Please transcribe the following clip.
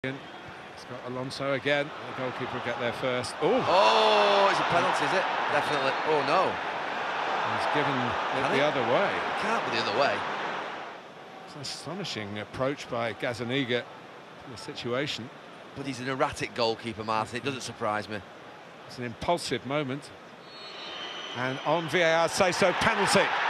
It's got Alonso again. The goalkeeper will get there first. Oh, it's a penalty, is it? Definitely. Oh no. He's given it the other way. It can't be the other way. It's an astonishing approach by Gazzaniga to the situation. But he's an erratic goalkeeper, Martin. It doesn't surprise me. It's an impulsive moment. And on VAR say so, penalty.